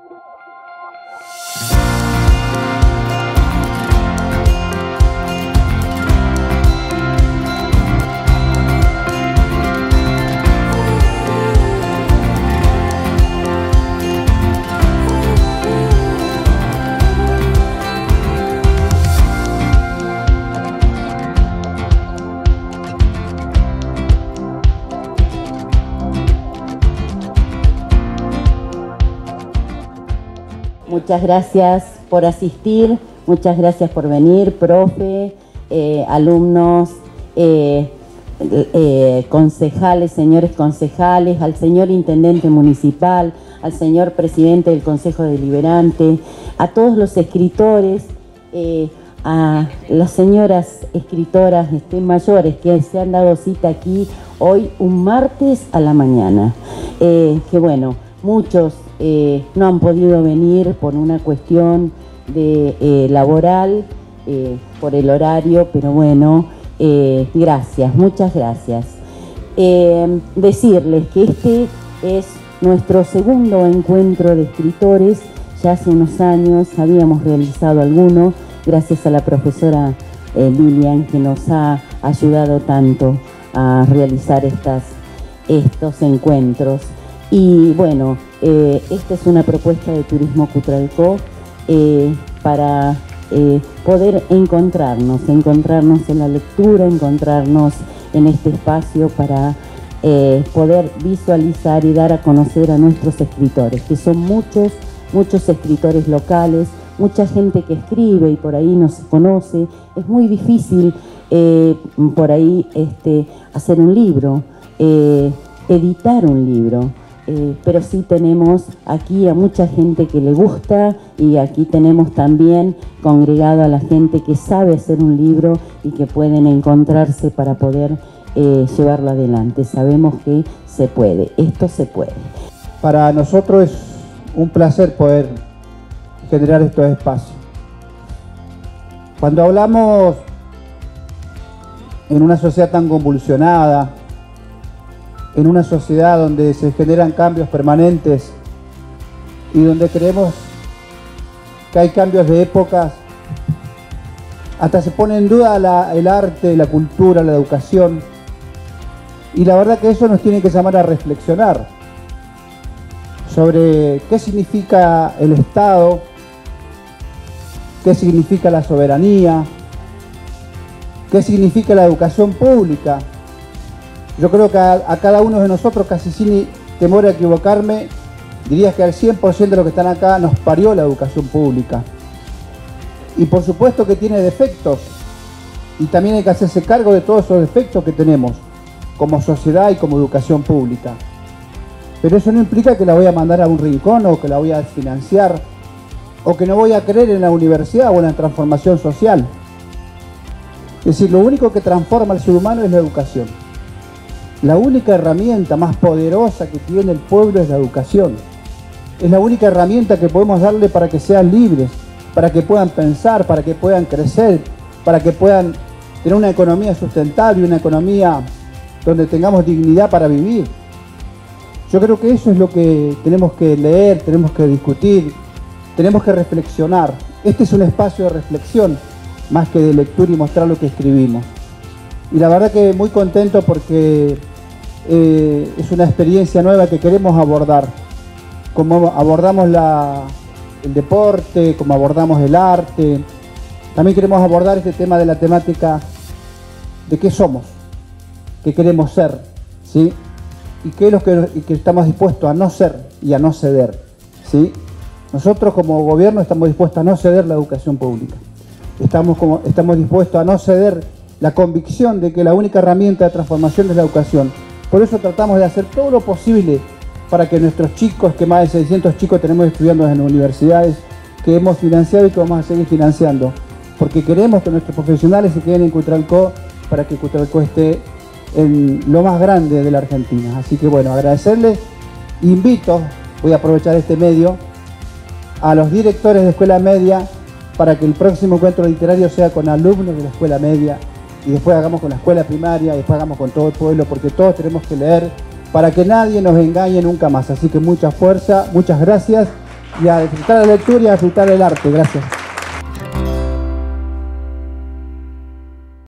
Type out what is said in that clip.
Muchas gracias por asistir, muchas gracias por venir, profe, alumnos, concejales, señores concejales, al señor intendente municipal, al señor presidente del Consejo Deliberante, a todos los escritores, a las señoras escritoras mayores que se han dado cita aquí hoy, un martes a la mañana. Que bueno, muchos no han podido venir por una cuestión de laboral, por el horario, pero bueno, gracias, muchas gracias. Decirles que este es nuestro segundo encuentro de escritores. Ya hace unos años habíamos realizado alguno, gracias a la profesora Lilian, que nos ha ayudado tanto a realizar estos encuentros. Y bueno, esta es una propuesta de Turismo Cutralcó para poder encontrarnos en la lectura, encontrarnos en este espacio para poder visualizar y dar a conocer a nuestros escritores, que son muchos escritores locales, mucha gente que escribe y por ahí no se conoce. Es muy difícil por ahí hacer un libro, editar un libro. Pero sí tenemos aquí a mucha gente que le gusta, y aquí tenemos también congregado a la gente que sabe hacer un libro y que pueden encontrarse para poder llevarlo adelante. Sabemos que se puede, esto se puede. Para nosotros es un placer poder generar estos espacios. Cuando hablamos en una sociedad tan convulsionada, en una sociedad donde se generan cambios permanentes y donde creemos que hay cambios de épocas, hasta se pone en duda el arte, la cultura, la educación, y la verdad que eso nos tiene que llamar a reflexionar sobre qué significa el Estado, qué significa la soberanía, qué significa la educación pública. Yo creo que a cada uno de nosotros, casi sin temor a equivocarme, diría que al 100% de los que están acá nos parió la educación pública. Y por supuesto que tiene defectos, y también hay que hacerse cargo de todos esos defectos que tenemos como sociedad y como educación pública. Pero eso no implica que la voy a mandar a un rincón, o que la voy a desfinanciar, o que no voy a creer en la universidad o en la transformación social. Es decir, lo único que transforma al ser humano es la educación. La única herramienta más poderosa que tiene el pueblo es la educación. Es la única herramienta que podemos darle para que sean libres, para que puedan pensar, para que puedan crecer, para que puedan tener una economía sustentable, una economía donde tengamos dignidad para vivir. Yo creo que eso es lo que tenemos que leer, tenemos que discutir, tenemos que reflexionar. Este es un espacio de reflexión, más que de lectura y mostrar lo que escribimos. Y la verdad que muy contento porque es una experiencia nueva que queremos abordar. Como abordamos el deporte, como abordamos el arte, también queremos abordar este tema de la temática de qué somos, qué queremos ser, ¿sí? Y qué es lo que estamos dispuestos a no ser y a no ceder, ¿sí? Nosotros como gobierno estamos dispuestos a no ceder la educación pública. Estamos dispuestos a no ceder la convicción de que la única herramienta de transformación es la educación. Por eso tratamos de hacer todo lo posible para que nuestros chicos, que más de 600 chicos tenemos estudiando en las universidades, que hemos financiado y que vamos a seguir financiando, porque queremos que nuestros profesionales se queden en Cutralcó para que Cutralcó esté en lo más grande de la Argentina. Así que bueno, agradecerles. Invito, voy a aprovechar este medio, a los directores de escuela media para que el próximo encuentro literario sea con alumnos de la escuela media, y después hagamos con la escuela primaria, y después hagamos con todo el pueblo, porque todos tenemos que leer para que nadie nos engañe nunca más. Así que mucha fuerza, muchas gracias y a disfrutar la lectura y a disfrutar el arte. Gracias.